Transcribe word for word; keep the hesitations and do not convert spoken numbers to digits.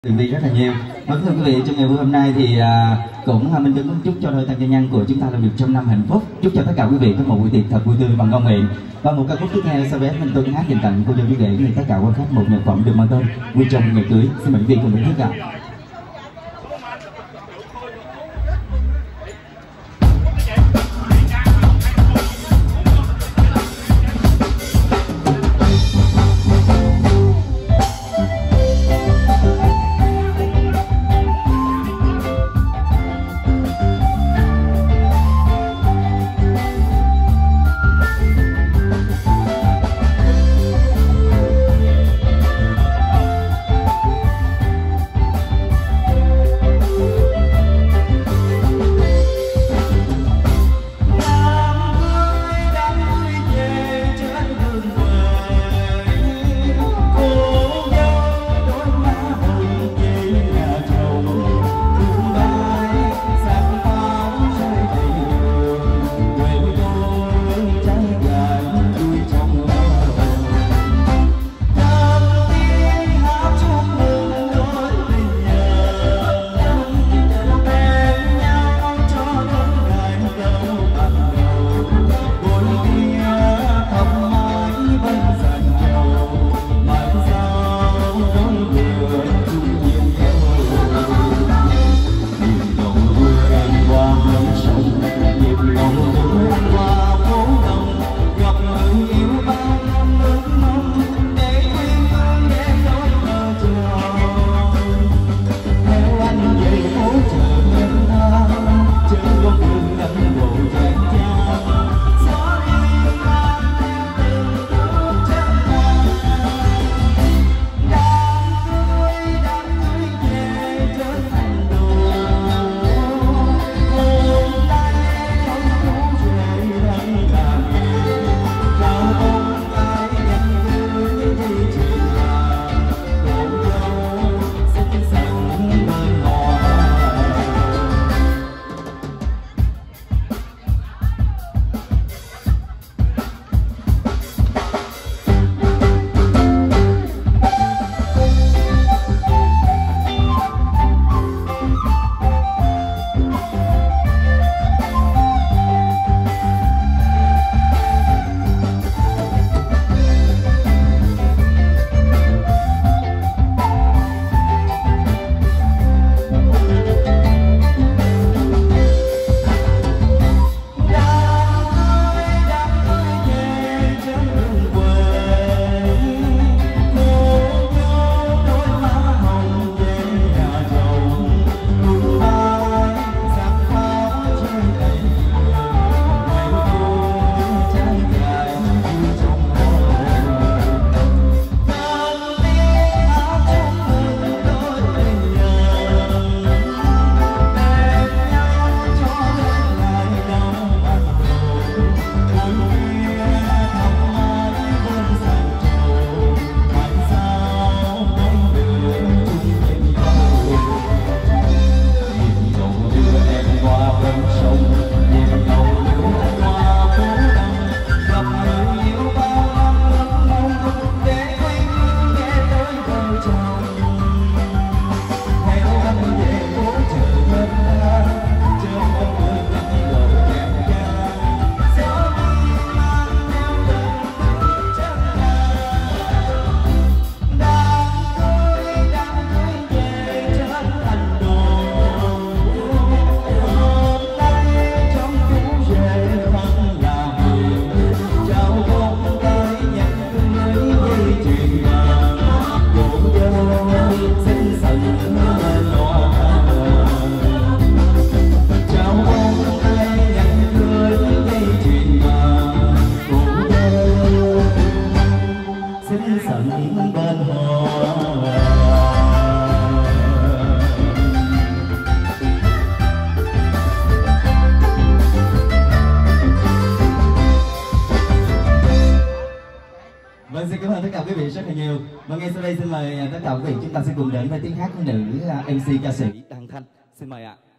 Tường Vi rất là nhiều. Vâng, thưa quý vị, trong ngày vui hôm nay thì à, cũng Minh Tuấn cũng chúc cho đôi tân gia nhân của chúng ta làm được trăm năm hạnh phúc. Chúc cho tất cả quý vị có một buổi tiệc thật vui tươi và ngon miệng. Và một ca khúc tiếp theo sau bé Minh Tuấn hát dành tặng cô dâu chú rể người tất cả quan khách một nhạc phẩm được mang tên Vui Trong Ngày Cưới. Xin mời quý vị cùng thưởng thức ạ. Vâng, xin cảm ơn tất cả quý vị rất là nhiều. Và ngay sau đây xin mời tất cả quý vị chúng ta sẽ cùng đến với tiếng hát của nữ em xê ca sĩ Đăng Thanh. Xin mời ạ.